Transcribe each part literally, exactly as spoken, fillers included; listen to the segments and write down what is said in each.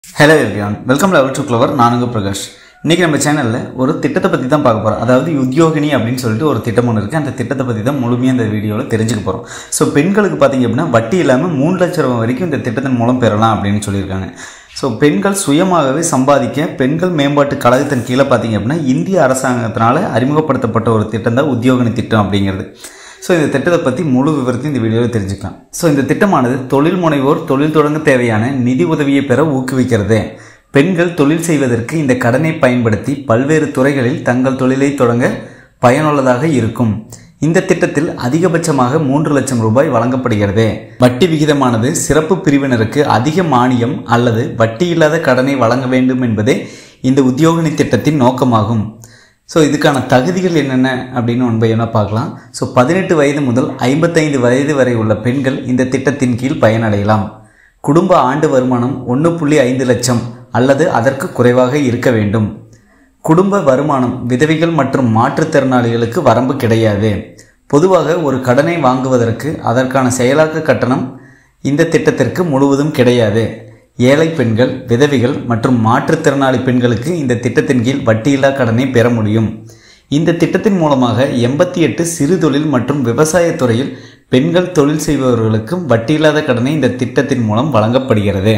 Hello everyone, welcome to Level to Clover. நான் உங்க பிரகாஷ். இன்னைக்கு நம்ம சேனல்ல ஒரு திட்டத்தை பத்தி தான் பார்க்க போறோம். அதாவது உத்யோகினி அப்படினு சொல்லிட்டு ஒரு திட்டம் ஒன்னு இருக்கு. அந்த திட்டத்தை பத்தி தான் முழுமையா இந்த வீடியோல தெரிஞ்சுக்க போறோம். சோ பெண்களுக்கு பாத்தீங்க அப்படினா வட்டி இல்லாம மூன்று லட்சம் ரூபாய் வரைக்கும் இந்த திட்டத்தின் மூலம் பெறலாம் அப்படினு சொல்லிருக்காங்க. சோ பெண்கள் சுயமாகவே சம்பாதிக்க பெண்கள் மேம்பாட்டு கழகத்தின் கீழ பாத்தீங்க அப்படினா இந்திய அரசாங்கத்தால அறிமுகப்படுத்தப்பட்ட ஒரு திட்டம் தான் உத்யோகினி திட்டம் அப்படிங்கிறது. So இந்த திட்டத்தை பத்தி முழு விவரத்தையும் இந்த வீடியோவில் தெரிஞ்சுக்கலாம். ஸோ இந்த திட்டமானது தொழில் முனைவோர் தொழில் தொடங்க தேவையான நிதி உதவியை பெற ஊக்குவிக்கிறது. பெண்கள் தொழில் செய்வதற்கு இந்த கடனை பயன்படுத்தி பல்வேறு துறைகளில் தங்கள் தொழிலை தொடங்க பயனுள்ளதாக இருக்கும். இந்த திட்டத்தில் அதிகபட்சமாக மூன்று லட்சம் ரூபாய் வழங்கப்படுகிறது. வட்டி விகிதமானது சிறப்பு பிரிவினருக்கு அதிக மானியம் அல்லது வட்டி இல்லாத கடனை வழங்க வேண்டும் என்பதே இந்த உத்யோகினி திட்டத்தின் நோக்கமாகும். ஸோ இதுக்கான தகுதிகள் என்னென்ன அப்படின்னு ஒன் பை ஒன்னா பார்க்கலாம். ஸோ பதினெட்டு வயது முதல் ஐம்பத்தைந்து வயது வரை உள்ள பெண்கள் இந்த திட்டத்தின் கீழ் பயனடையலாம். குடும்ப ஆண்டு வருமானம் ஒன்று புள்ளி ஐந்து லட்சம் அல்லது அதற்கு குறைவாக இருக்க வேண்டும். குடும்ப வருமானம் விதவைகள் மற்றும் மாற்றுத்திறனாளிகளுக்கு வரம்பு கிடையாது. பொதுவாக ஒரு கடனை வாங்குவதற்கு அதற்கான செயலாக்க கட்டணம் இந்த திட்டத்திற்கு முழுவதும் கிடையாது. ஏழை பெண்கள், விதவைகள் மற்றும் மாற்றுத்திறனாளி பெண்களுக்கு இந்த திட்டத்தின் கீழ் வட்டியில்லா கடனை பெற முடியும். இந்த திட்டத்தின் மூலமாக எண்பத்தி எட்டு சிறு தொழில் மற்றும் விவசாய துறையில் பெண்கள் தொழில் செய்பவர்களுக்கும் வட்டியில்லாத கடனை இந்த திட்டத்தின் மூலம் வழங்கப்படுகிறது.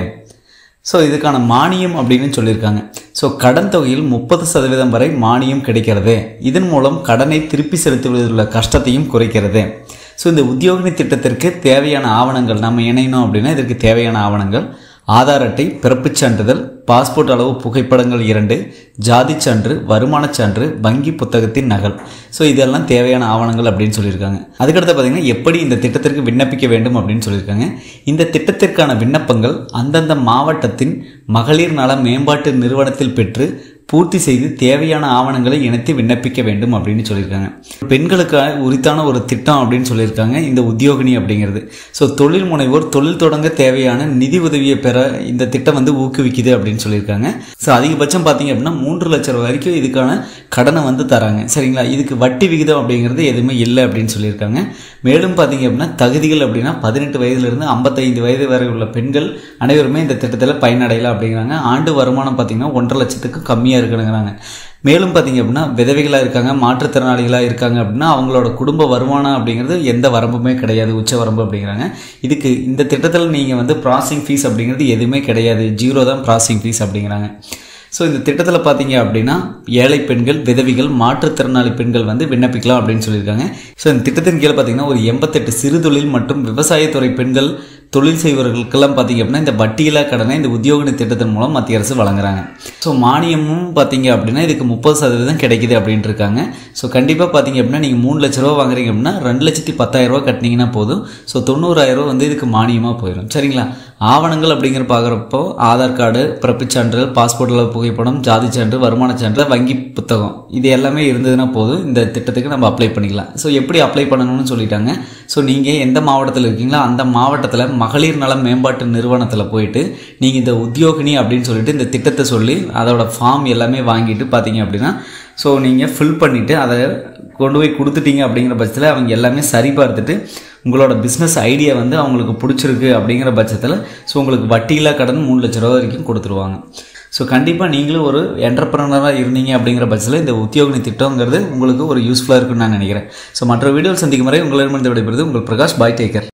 ஸோ இதுக்கான மானியம் அப்படின்னு சொல்லியிருக்காங்க. ஸோ கடன் தொகையில் முப்பது சதவீதம் வரை மானியம் கிடைக்கிறது. இதன் மூலம் கடனை திருப்பி செலுத்துவதில் உள்ள கஷ்டத்தையும் குறைக்கிறது. ஸோ இந்த உத்யோகினி திட்டத்திற்கு தேவையான ஆவணங்கள் நம்ம இணையணும் அப்படின்னா இதற்கு தேவையான ஆவணங்கள் ஆதார் அட்டை, பிறப்புச் சான்றிதழ், பாஸ்போர்ட் அளவு புகைப்படங்கள் இரண்டு, ஜாதி சான்று, வருமானச் சான்று, வங்கி புத்தகத்தின் நகல். ஸோ இதெல்லாம் தேவையான ஆவணங்கள் அப்படின்னு சொல்லியிருக்காங்க. அதுக்கடுத்து பார்த்தீங்கன்னா எப்படி இந்த திட்டத்திற்கு விண்ணப்பிக்க வேண்டும் அப்படின்னு சொல்லியிருக்காங்க. இந்த திட்டத்திற்கான விண்ணப்பங்கள் அந்தந்த மாவட்டத்தின் மகளிர் நல மேம்பாட்டு நிறுவனத்தில் பெற்று பூர்த்தி செய்து தேவையான ஆவணங்களை இணைத்து விண்ணப்பிக்க வேண்டும் அப்படின்னு சொல்லியிருக்காங்க. பெண்களுக்காக உரித்தான ஒரு திட்டம் அப்படின்னு சொல்லியிருக்காங்க இந்த உத்யோகினி அப்படிங்கிறது. ஸோ தொழில் முனைவோர் தொழில் தொடங்க தேவையான நிதி உதவியை பெற இந்த திட்டம் வந்து ஊக்குவிக்குது அப்படின்னு சொல்லியிருக்காங்க. ஸோ அதிகபட்சம் பார்த்தீங்க அப்படின்னா மூன்று லட்சம் ரூபாய் வரைக்கும் இதுக்கான கடனை வந்து தராங்க. சரிங்களா? இதுக்கு வட்டி விகிதம் அப்படிங்கிறது எதுவுமே இல்லை அப்படின்னு சொல்லியிருக்காங்க. மேலும் பார்த்தீங்க அப்படின்னா தகுதிகள் அப்படின்னா பதினெட்டு வயதிலிருந்து ஐம்பத்தைந்து வயது வரை உள்ள பெண்கள் அனைவருமே இந்த திட்டத்தில் பயனடையலாம் அப்படிங்கிறாங்க. ஆண்டு வருமானம் பார்த்தீங்கன்னா ஒன்றரை லட்சத்துக்கு கம்மியாக இருக்குங்கிறாங்க. மேலும் பார்த்தீங்க அப்படின்னா விதவைகளாக இருக்காங்க, மாற்றுத்திறனாளிகளாக இருக்காங்க அப்படின்னா அவங்களோட குடும்ப வருமானம் அப்படிங்கிறது எந்த வரம்புமே கிடையாது, உச்ச வரம்பு அப்படிங்கிறாங்க. இதுக்கு இந்த திட்டத்தில் நீங்கள் வந்து ப்ராசஸிங் ஃபீஸ் அப்படிங்கிறது எதுவுமே கிடையாது, ஜீரோ தான் ப்ராசஸிங் ஃபீஸ் அப்படிங்கிறாங்க. ஸோ இந்த திட்டத்தில் பார்த்தீங்க அப்படின்னா ஏழை பெண்கள், விதவிகள், மாற்றுத்திறனாளி பெண்கள் வந்து விண்ணப்பிக்கலாம் அப்படின்னு சொல்லியிருக்காங்க. ஸோ இந்த திட்டத்தின் கீழே பார்த்தீங்கன்னா ஒரு எண்பத்தெட்டு சிறு தொழில் மற்றும் விவசாயத்துறை பெண்கள் தொழில் செய்வர்களுக்கெல்லாம் பார்த்தீங்க அப்படின்னா இந்த வட்டியில்லா கடனை இந்த உத்யோகினி திட்டத்தின் மூலம் மத்திய அரசு வழங்குறாங்க. ஸோ மானியமும் பார்த்தீங்க அப்படின்னா இதுக்கு முப்பது சதவீதம் கிடைக்குது அப்படின்ட்டு இருக்காங்க. ஸோ கண்டிப்பாக பார்த்தீங்க அப்படின்னா நீங்கள் மூணு லட்ச ரூபா வாங்குறீங்க அப்படின்னா ரெண்டு லட்சத்தி பத்தாயிரம் ரூபா கட்டினீங்கன்னா போதும். ஸோ தொண்ணூறாயிரம் ரூபா வந்து இதுக்கு மானியமாக போயிடும். சரிங்களா? ஆவணங்கள் அப்படிங்கிற பார்க்குறப்போ ஆதார் கார்டு, பிறப்புச் சான்றிதழ், பாஸ்போர்ட் அளவு புகைப்படம், ஜாதி சான்று, வருமான சான்று, வங்கி புத்தகம் இது எல்லாமே இருந்ததுன்னா போதும் இந்த திட்டத்துக்கு நம்ம அப்ளை பண்ணிக்கலாம். ஸோ எப்படி அப்ளை பண்ணணும்னு சொல்லிட்டாங்க. ஸோ நீங்கள் எந்த மாவட்டத்தில் இருக்கீங்களோ அந்த மாவட்டத்தில் மகளிர் நல மேம்பாட்டு நிறுவனத்தில் போயிட்டு நீங்கள் இந்த உத்யோகினி அப்படின்னு சொல்லிட்டு இந்த திட்டத்தை சொல்லி அதோட ஃபார்ம் எல்லாமே வாங்கிட்டு பார்த்தீங்க அப்படின்னா ஸோ நீங்கள் ஃபில் பண்ணிவிட்டு அதை கொண்டு போய் கொடுத்துட்டீங்க அப்படிங்கிற பட்சத்தில் அவங்க எல்லாமே சரி பார்த்துட்டு உங்களோட பிஸ்னஸ் ஐடியா வந்து அவங்களுக்கு பிடிச்சிருக்கு அப்படிங்கிற பட்சத்தில் ஸோ உங்களுக்கு வட்டியில்லா கடன் மூணு லட்ச ரூபா வரைக்கும் கொடுத்துருவாங்க. ஸோ கண்டிப்பாக நீங்களும் ஒரு என்டர்பிரனராக இருந்தீங்க அப்படிங்கிற பட்சத்தில் இந்த உத்யோகினி திட்டங்கிறது உங்களுக்கு ஒரு யூஸ்ஃபுல்லாக இருக்குன்னு நான் நினைக்கிறேன். ஸோ மற்ற வீடியோவில் சந்திக்கும் வரை உங்களிடமிருந்து விடைபெறுவது உங்கள் பிரகாஷ். பாய், டேக் கேர்.